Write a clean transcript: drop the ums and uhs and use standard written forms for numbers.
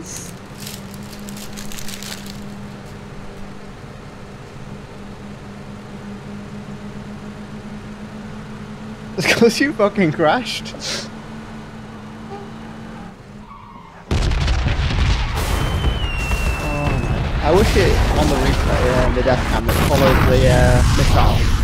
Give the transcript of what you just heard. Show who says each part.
Speaker 1: was. It's because you fucking crashed. Oh, I wish it on the replay, the death cam that followed the missile.